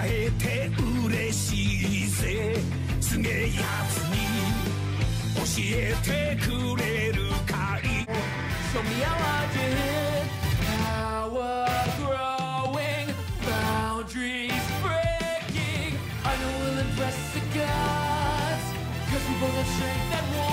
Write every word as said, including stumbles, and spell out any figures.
会えて嬉しいぜすげえやつに教えてくれるかい Show me how I did power growing boundaries breaking I know we'll impress the gods cause we both have strength that won't